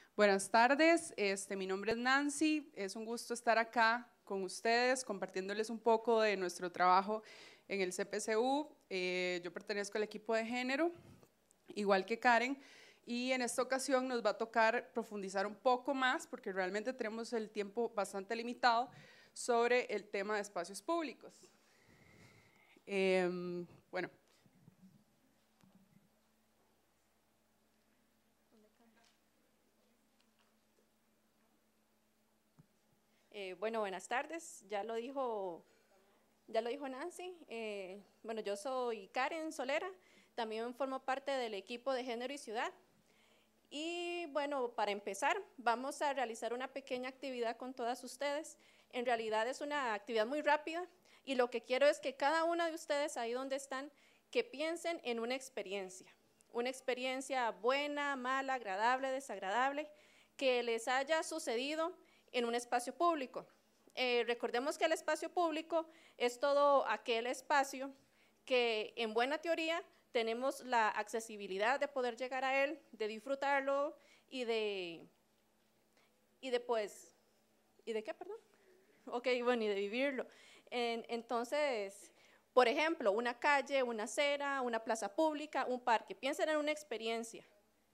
Buenas tardes, mi nombre es Nancy, es un gusto estar acá con ustedes compartiéndoles un poco de nuestro trabajo en el CPCU. Yo pertenezco al equipo de género, igual que Karen, y en esta ocasión nos va a tocar profundizar un poco más, porque realmente tenemos el tiempo bastante limitado, sobre el tema de espacios públicos. Bueno. Bueno, buenas tardes. Ya lo dijo Nancy. Bueno, yo soy Karen Solera, también formo parte del equipo de Género y Ciudad. Y bueno, para empezar, vamos a realizar una pequeña actividad con todas ustedes. En realidad es una actividad muy rápida y lo que quiero es que cada una de ustedes, ahí donde están, que piensen en una experiencia buena, mala, agradable, desagradable, que les haya sucedido en un espacio público. Recordemos que el espacio público es todo aquel espacio que en buena teoría tenemos la accesibilidad de poder llegar a él, de disfrutarlo y de qué, perdón? Ok, bueno, y de vivirlo. Entonces, por ejemplo, una calle, una acera, una plaza pública, un parque, piensen en una experiencia.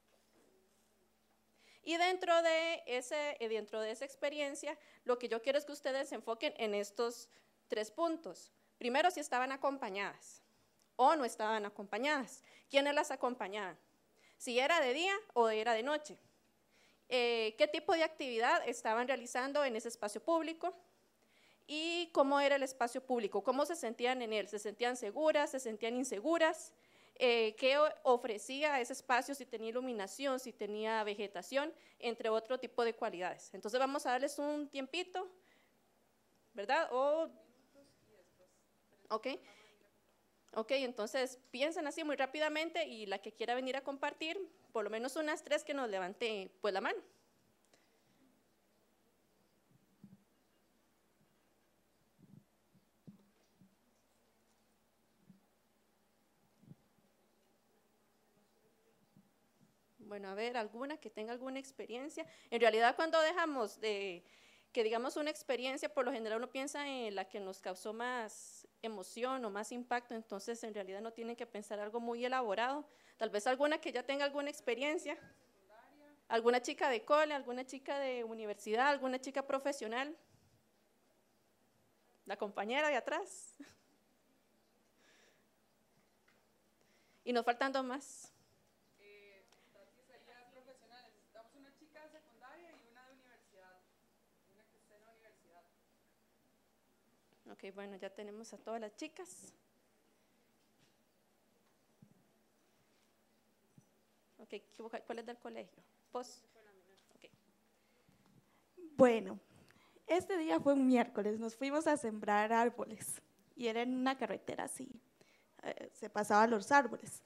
Y dentro de esa experiencia, lo que yo quiero es que ustedes se enfoquen en estos 3 puntos. Primero, si estaban acompañadas o no estaban acompañadas. ¿Quiénes las acompañaban? Si era de día o era de noche. ¿Qué tipo de actividad estaban realizando en ese espacio público? ¿Y cómo era el espacio público? ¿Cómo se sentían en él? ¿Se sentían seguras? ¿Se sentían inseguras? ¿Qué ofrecía ese espacio? Si tenía iluminación, si tenía vegetación, entre otro tipo de cualidades. Entonces vamos a darles un tiempito, ¿verdad? Ok. Ok, entonces piensen así muy rápidamente y la que quiera venir a compartir, por lo menos unas 3 que nos levante pues la mano. Bueno, a ver, alguna que tenga alguna experiencia. En realidad, cuando dejamos de que digamos una experiencia, por lo general uno piensa en la que nos causó más emoción o más impacto, entonces en realidad no tienen que pensar algo muy elaborado. Tal vez alguna que ya tenga alguna experiencia, alguna chica de cole, alguna chica de universidad, alguna chica profesional, la compañera de atrás. Y nos faltan 2 más. Ok, bueno, ya tenemos a todas las chicas. Ok, ¿cuál es del colegio? ¿Vos? Okay. Bueno, este día fue un miércoles, nos fuimos a sembrar árboles y era en una carretera así, se pasaban los árboles.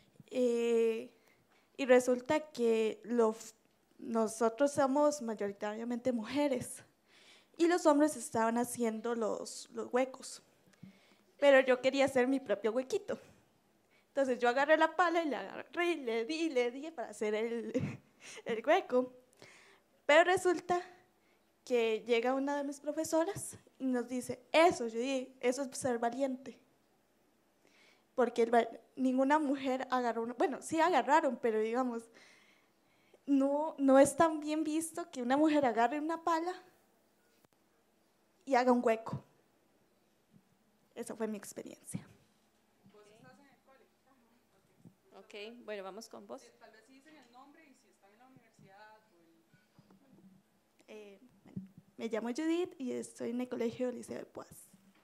Y resulta que nosotros somos mayoritariamente mujeres y los hombres estaban haciendo los huecos, pero yo quería hacer mi propio huequito. Entonces yo agarré la pala y la agarré y le di para hacer el hueco. Pero resulta que llega una de mis profesoras y nos dice, eso, yo dije, eso es ser valiente. Porque ninguna mujer agarró, bueno, sí agarraron, pero digamos, no es tan bien visto que una mujer agarre una pala y haga un hueco. Esa fue mi experiencia. ¿Vos estás en el cole? Ok, bueno, vamos con vos. Tal vez si dicen el nombre y si están en la universidad Me llamo Judith y estoy en el colegio Liceo de Poás.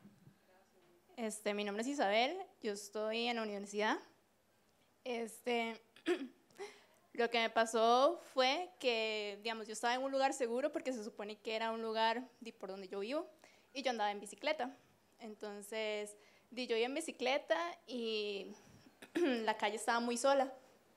Mi nombre es Isabel, yo estoy en la universidad. Lo que me pasó fue que, digamos, yo estaba en un lugar seguro porque se supone que era un lugar por donde yo vivo y yo andaba en bicicleta. Entonces, yo iba en bicicleta y la calle estaba muy sola.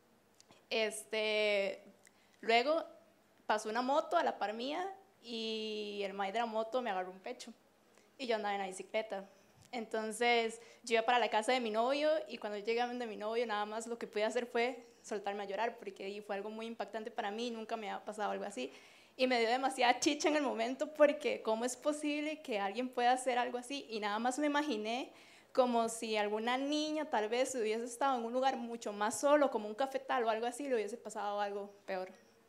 Luego pasó una moto a la par mía y el maestro de la moto me agarró un pecho y yo andaba en la bicicleta. Entonces yo iba para la casa de mi novio y cuando llegué donde mi novio nada más lo que pude hacer fue soltarme a llorar porque fue algo muy impactante para mí, nunca me había pasado algo así. Y me dio demasiada chicha en el momento porque ¿cómo es posible que alguien pueda hacer algo así? Y nada más me imaginé como si alguna niña tal vez hubiese estado en un lugar mucho más solo, como un cafetal o algo así, le hubiese pasado algo peor.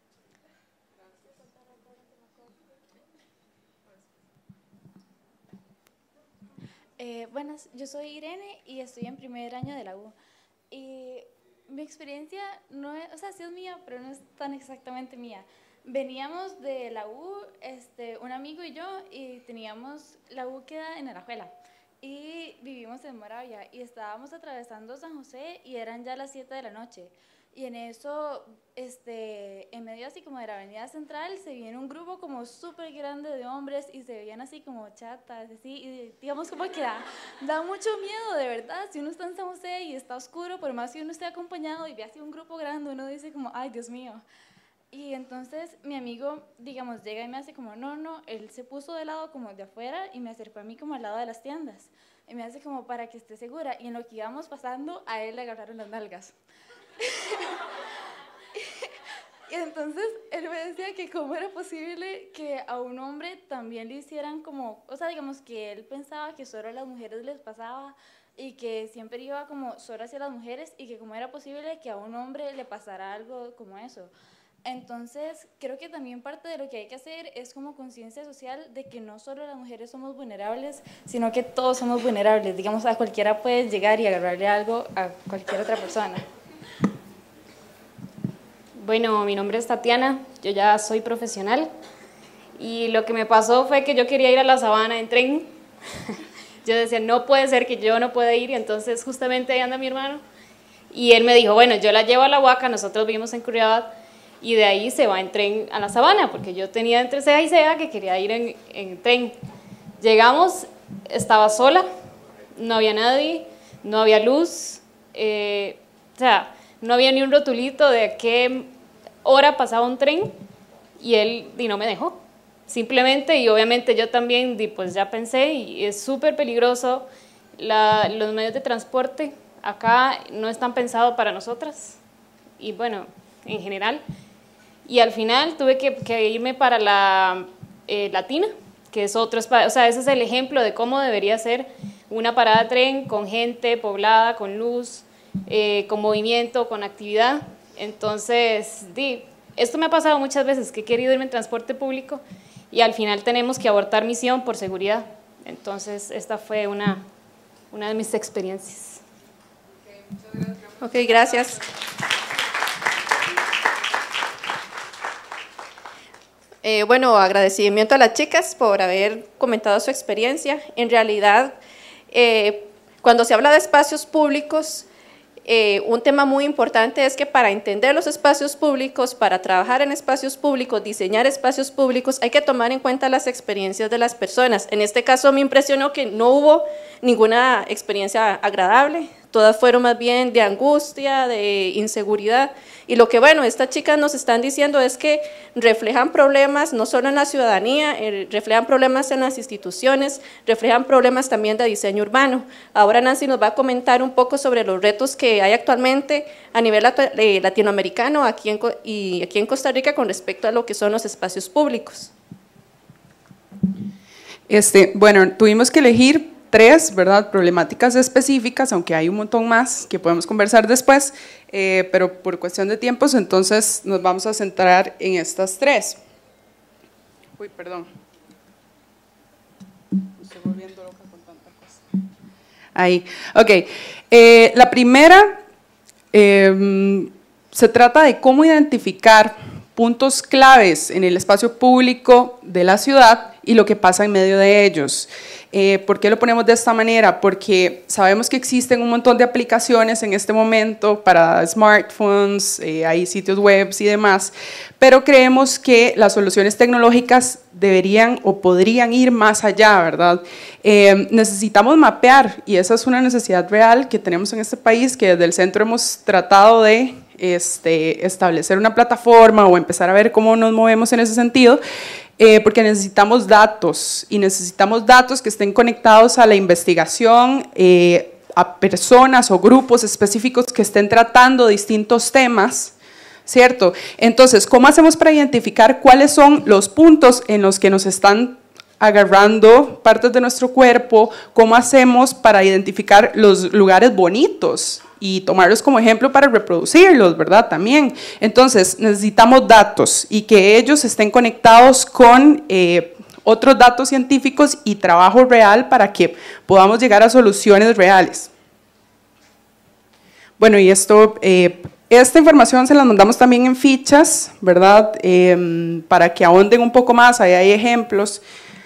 Buenas, yo soy Irene y estoy en primer año de la U. Y mi experiencia no es, o sea, sí es mía, pero no es tan exactamente mía. Veníamos de la U, un amigo y yo, y teníamos, la U queda en Alajuela, y vivimos en Moravia, y estábamos atravesando San José, y eran ya las 7 de la noche. Y en eso, en medio así como de la avenida central, se viene un grupo como súper grande de hombres, y se veían así como chatas, así, y digamos como que da mucho miedo, de verdad. Si uno está en San José y está oscuro, por más que uno esté acompañado y ve así un grupo grande, uno dice como, ay, Dios mío. Y entonces mi amigo, digamos, llega y me hace como, no, él se puso de lado como de afuera y me acercó a mí como al lado de las tiendas. Y me hace como para que esté segura. Y en lo que íbamos pasando, a él le agarraron las nalgas. Y entonces él me decía que cómo era posible que a un hombre también le hicieran como, o sea, digamos que él pensaba que solo a las mujeres les pasaba y que siempre iba como solo hacia las mujeres y que cómo era posible que a un hombre le pasara algo como eso. Entonces, creo que también parte de lo que hay que hacer es como conciencia social de que no solo las mujeres somos vulnerables, sino que todos somos vulnerables. Digamos, a cualquiera puede llegar y agarrarle algo a cualquier otra persona. Bueno, mi nombre es Tatiana, yo ya soy profesional y lo que me pasó fue que yo quería ir a la Sabana en tren. Yo decía, no puede ser que yo no pueda ir, y entonces justamente ahí anda mi hermano y él me dijo, bueno, yo la llevo a la Huaca, nosotros vivimos en Curriabat, y de ahí se va en tren a la Sabana, porque yo tenía entre ceja y ceja que quería ir en tren. Llegamos, estaba sola, no había nadie, no había luz, o sea, no había ni un rotulito de a qué hora pasaba un tren, y él no me dejó, simplemente, y obviamente yo también pues ya pensé, y es súper peligroso, los medios de transporte acá no están pensados para nosotras, y bueno, en general. Y al final tuve que irme para la Latina, que es otro espacio, o sea, ese es el ejemplo de cómo debería ser una parada de tren con gente poblada, con luz, con movimiento, con actividad. Entonces, esto me ha pasado muchas veces, que he querido irme en transporte público y al final tenemos que abortar misión por seguridad. Entonces, esta fue una de mis experiencias. Ok, gracias. Bueno, agradecimiento a las chicas por haber comentado su experiencia. En realidad, cuando se habla de espacios públicos, un tema muy importante es que para entender los espacios públicos, para trabajar en espacios públicos, diseñar espacios públicos, hay que tomar en cuenta las experiencias de las personas. En este caso me impresionó que no hubo ninguna experiencia agradable, todas fueron más bien de angustia, de inseguridad. Y lo que, bueno, estas chicas nos están diciendo es que reflejan problemas no solo en la ciudadanía, reflejan problemas en las instituciones, reflejan problemas también de diseño urbano. Ahora Nancy nos va a comentar un poco sobre los retos que hay actualmente a nivel latinoamericano y aquí en Costa Rica con respecto a lo que son los espacios públicos. Bueno, tuvimos que elegir 3, ¿verdad?, problemáticas específicas, aunque hay un montón más que podemos conversar después, pero por cuestión de tiempos, entonces nos vamos a centrar en estas 3. Uy, perdón. Me estoy volviendo loca con tanta cosa. Ahí, ok. La primera se trata de cómo identificar puntos claves en el espacio público de la ciudad y lo que pasa en medio de ellos. ¿Por qué lo ponemos de esta manera? Porque sabemos que existen un montón de aplicaciones en este momento para smartphones, hay sitios web y demás, pero creemos que las soluciones tecnológicas deberían o podrían ir más allá, ¿verdad? Necesitamos mapear, y esa es una necesidad real que tenemos en este país, que desde el centro hemos tratado de establecer una plataforma o empezar a ver cómo nos movemos en ese sentido, Porque necesitamos datos y necesitamos datos que estén conectados a la investigación, a personas o grupos específicos que estén tratando distintos temas, ¿cierto? Entonces, ¿cómo hacemos para identificar cuáles son los puntos en los que nos están agarrando partes de nuestro cuerpo? ¿Cómo hacemos para identificar los lugares bonitos y tomarlos como ejemplo para reproducirlos, ¿verdad? También. Entonces, necesitamos datos y que ellos estén conectados con otros datos científicos y trabajo real para que podamos llegar a soluciones reales. Bueno, y esta información se la mandamos también en fichas, ¿verdad? Para que ahonden un poco más, ahí hay ejemplos.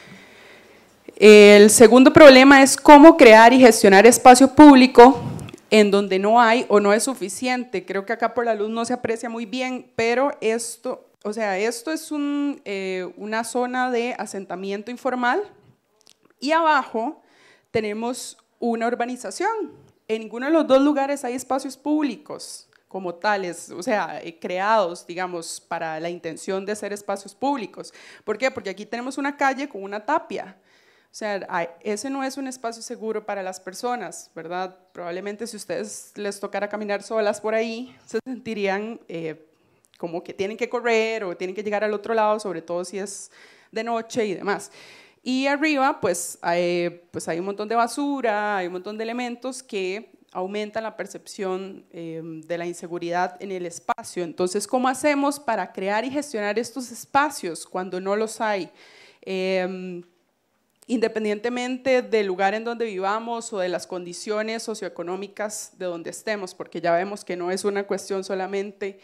El segundo problema es cómo crear y gestionar espacio público en donde no hay o no es suficiente. Creo que acá por la luz no se aprecia muy bien, pero esto es una zona de asentamiento informal y abajo tenemos una urbanización. En ninguno de los dos lugares hay espacios públicos como tales, o sea, creados, digamos, para la intención de ser espacios públicos. ¿Por qué? Porque aquí tenemos una calle con una tapia. O sea, ese no es un espacio seguro para las personas, ¿verdad? Probablemente si ustedes les tocara caminar solas por ahí, se sentirían como que tienen que correr o tienen que llegar al otro lado, sobre todo si es de noche y demás. Y arriba, pues hay un montón de basura, hay un montón de elementos que aumentan la percepción de la inseguridad en el espacio. Entonces, ¿cómo hacemos para crear y gestionar estos espacios cuando no los hay? Independientemente del lugar en donde vivamos o de las condiciones socioeconómicas de donde estemos, porque ya vemos que no es una cuestión solamente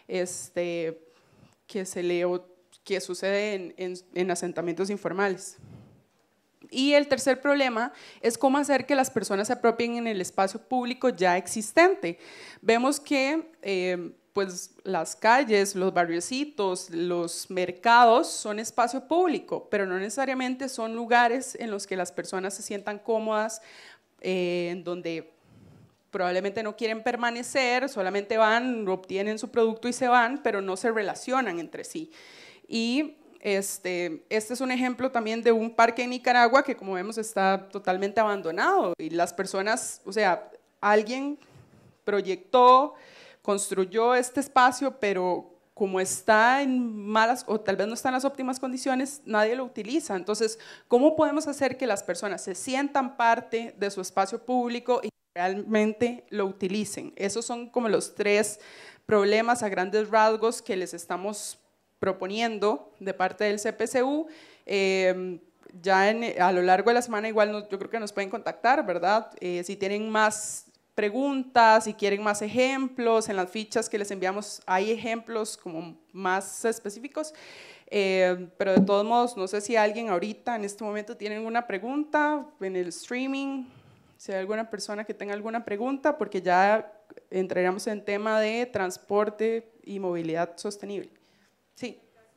que sucede en asentamientos informales. Y el tercer problema es cómo hacer que las personas se apropien en el espacio público ya existente. Vemos que pues las calles, los barriocitos, los mercados son espacio público, pero no necesariamente son lugares en los que las personas se sientan cómodas, en donde probablemente no quieren permanecer, solamente van, obtienen su producto y se van, pero no se relacionan entre sí. Y este es un ejemplo también de un parque en Nicaragua que, como vemos, está totalmente abandonado y las personas, o sea, alguien proyectó, construyó este espacio, pero como está en malas o tal vez no está en las óptimas condiciones, nadie lo utiliza. Entonces, ¿cómo podemos hacer que las personas se sientan parte de su espacio público y realmente lo utilicen? Esos son como los tres problemas a grandes rasgos que les estamos proponiendo de parte del CPCU. Ya a lo largo de la semana igual yo creo que nos pueden contactar, ¿verdad? Si tienen más preguntas, si quieren más ejemplos, en las fichas que les enviamos hay ejemplos como más específicos, pero de todos modos, no sé si alguien ahorita en este momento tiene alguna pregunta en el streaming, si hay alguna persona que tenga alguna pregunta, porque ya entraremos en tema de transporte y movilidad sostenible. Sí.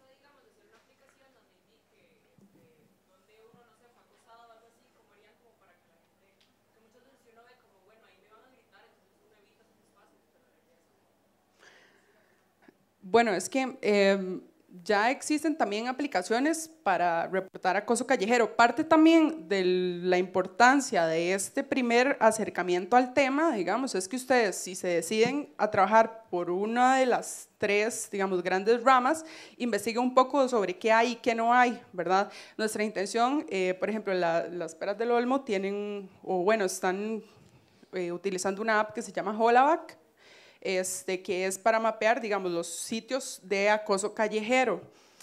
Bueno, es que ya existen también aplicaciones para reportar acoso callejero. Parte también de la importancia de este primer acercamiento al tema, digamos, es que ustedes, si se deciden a trabajar por una de las tres, digamos, grandes ramas, investiguen un poco sobre qué hay y qué no hay, ¿verdad? Nuestra intención, por ejemplo, las Peras del Olmo tienen, o bueno, están utilizando una app que se llama Hollaback, que es para mapear, digamos, los sitios de acoso callejero.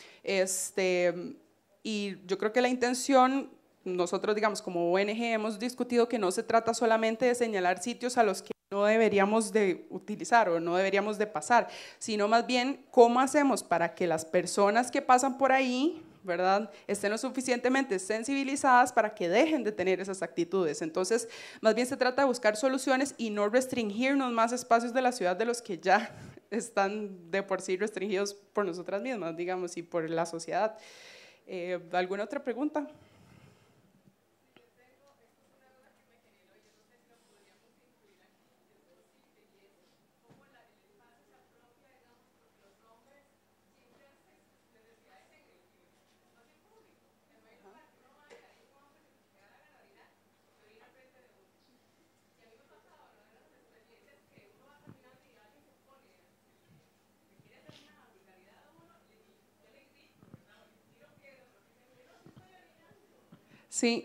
Y yo creo que la intención, nosotros, digamos, como ONG hemos discutido que no se trata solamente de señalar sitios a los que no deberíamos de utilizar o no deberíamos de pasar, sino más bien cómo hacemos para que las personas que pasan por ahí, ¿verdad?, estén lo suficientemente sensibilizadas para que dejen de tener esas actitudes. Entonces, más bien se trata de buscar soluciones y no restringirnos más espacios de la ciudad de los que ya están de por sí restringidos por nosotras mismas, digamos, y por la sociedad. ¿Alguna otra pregunta? Sí.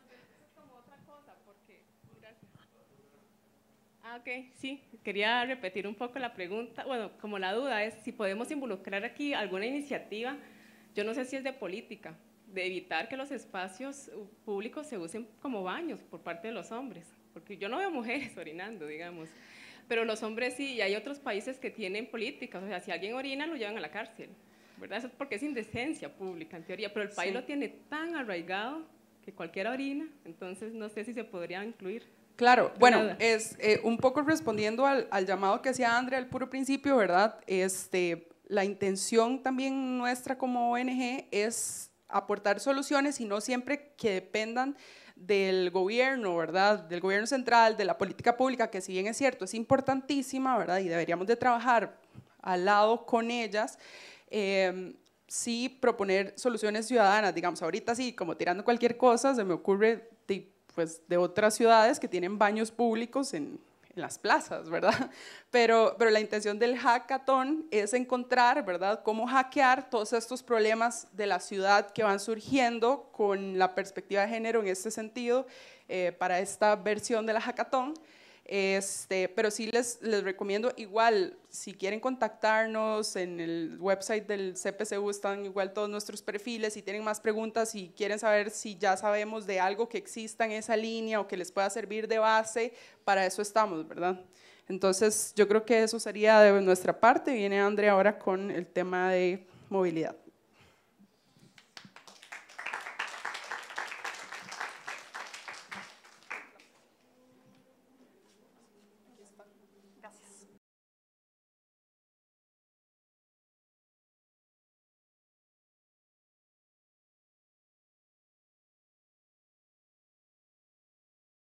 Ok, sí, quería repetir un poco la pregunta, bueno, como la duda es si podemos involucrar aquí alguna iniciativa, yo no sé si es de política, de evitar que los espacios públicos se usen como baños por parte de los hombres, porque yo no veo mujeres orinando, digamos, pero los hombres sí, y hay otros países que tienen políticas, o sea, si alguien orina lo llevan a la cárcel, ¿verdad? Eso es porque es indecencia pública en teoría, pero el país lo tiene tan arraigado que cualquiera orina, entonces no sé si se podría incluir. Claro, bueno, es un poco respondiendo al llamado que hacía Andrea al puro principio, ¿verdad? La intención también nuestra como ONG es aportar soluciones y no siempre que dependan del gobierno, ¿verdad? Del gobierno central, de la política pública, que si bien es cierto, es importantísima, ¿verdad? Y deberíamos de trabajar al lado con ellas, sí proponer soluciones ciudadanas, digamos, ahorita sí, como tirando cualquier cosa, se me ocurre pues, de otras ciudades que tienen baños públicos en las plazas, ¿verdad? Pero la intención del hackathon es encontrar, ¿verdad?, cómo hackear todos estos problemas de la ciudad que van surgiendo con la perspectiva de género en este sentido para esta versión de la hackathon. Pero sí les recomiendo igual, si quieren contactarnos, en el website del CPCU están igual todos nuestros perfiles, si tienen más preguntas, si quieren saber si ya sabemos de algo que exista en esa línea o que les pueda servir de base, para eso estamos, ¿verdad? Entonces yo creo que eso sería de nuestra parte. Viene Andrea ahora con el tema de movilidad.